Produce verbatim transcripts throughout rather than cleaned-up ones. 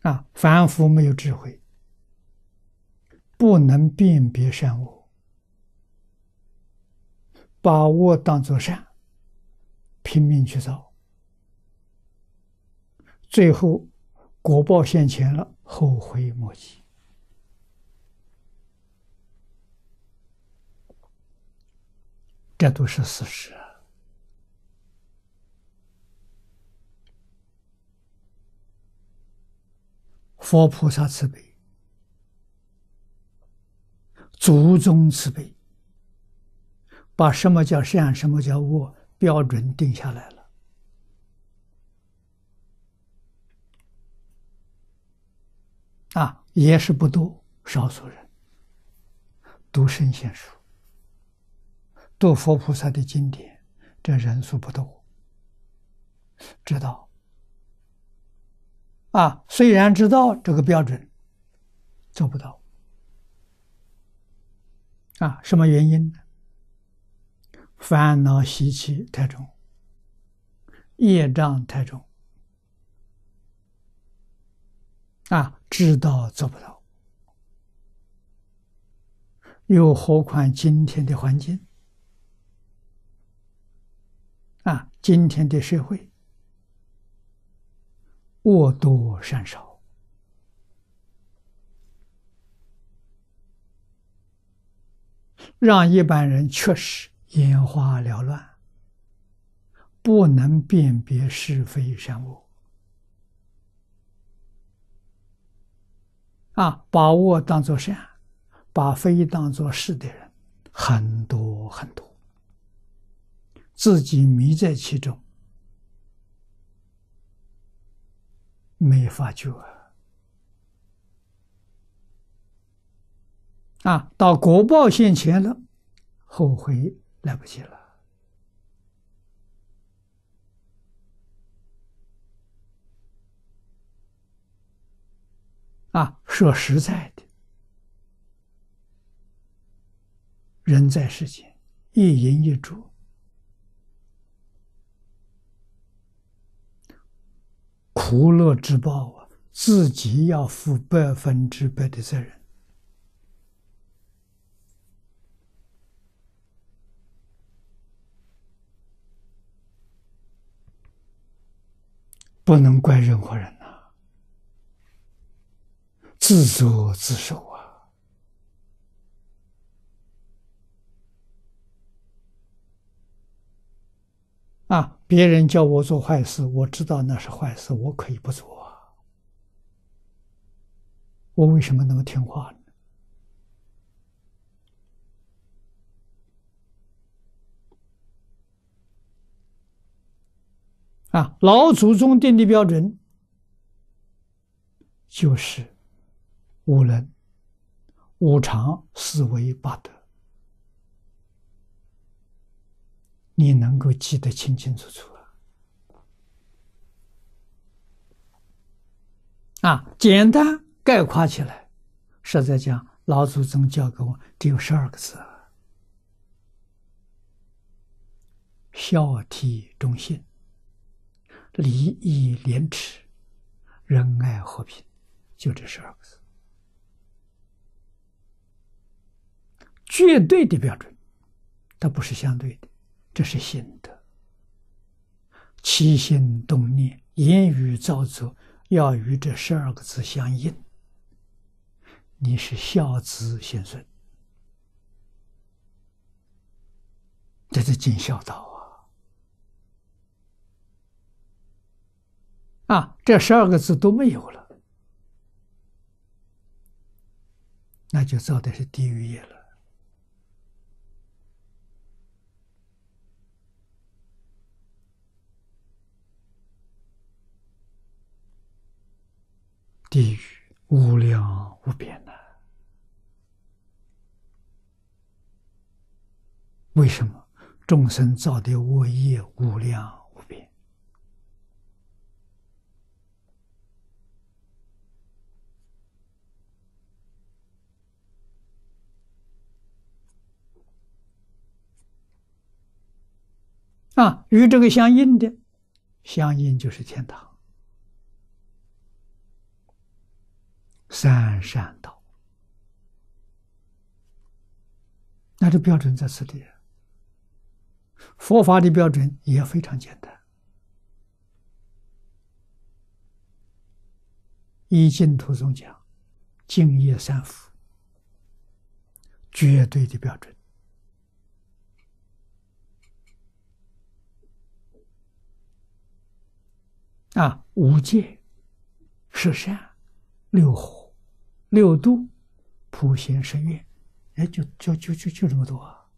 啊，凡夫没有智慧，不能辨别善恶，把恶当作善，拼命去造，最后果报现前了，后悔莫及。这都是事实啊！佛菩萨慈悲，祖宗慈悲，把什么叫善，什么叫恶标准定下来了。啊，也是不多，少数人读圣贤书，读佛菩萨的经典，这人数不多，知道。啊，虽然知道这个标准，做不到。啊，什么原因呢？烦恼习气太重，业障太重。啊，知道做不到。又何况今天的环境？啊，今天的社会，恶多善少，让一般人确实眼花缭乱，不能辨别是非善恶。啊，把恶当作善，把非当作是的人很多很多，自己迷在其中，没发觉啊！啊，到果报现前了，后悔来不及了。啊，说实在的，人在世间，一饮一啄，苦乐之报啊，自己要负百分之百的责任。不能怪任何人呐、啊，自作自受啊！啊，别人叫我做坏事，我知道那是坏事，我可以不做啊。我为什么那么听话呢？啊，老祖宗定的标准就是五伦、五常、四维、八德，你能够记得清清楚楚啊！啊，简单概括起来，实在讲，老祖宗教给我只有十二个字：孝悌忠信，礼义廉耻，仁爱和平，就这十二个字，绝对的标准，它不是相对的，这是心的。起心动念、言语造作，要与这十二个字相应，你是孝子贤孙，这是尽孝道啊！啊，这十二个字都没有了，那就造的是地狱业了。地狱无量无边呐！为什么？众生造的恶业无量无边。啊，与这个相应的，相应就是天堂。 三善道。那这标准在此地，佛法的标准也非常简单。依净土宗讲，净业三福，绝对的标准。啊，五戒、十善、六和、六度、普贤十愿，哎，就就就就就这么多啊！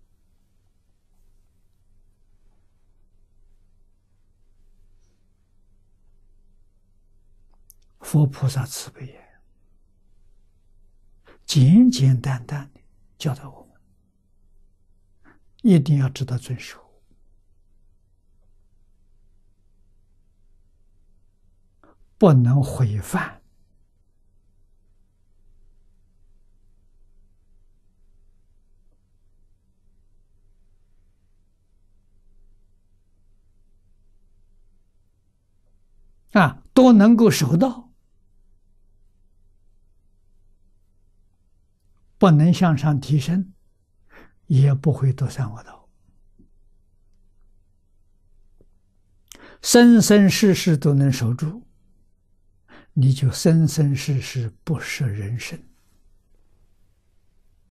佛菩萨慈悲也，简简单单的教导我们，一定要知道遵守。不能毁犯，啊，都能够守到，不能向上提升，也不会堕三恶道，生生世世都能守住，你就生生世世不失人生。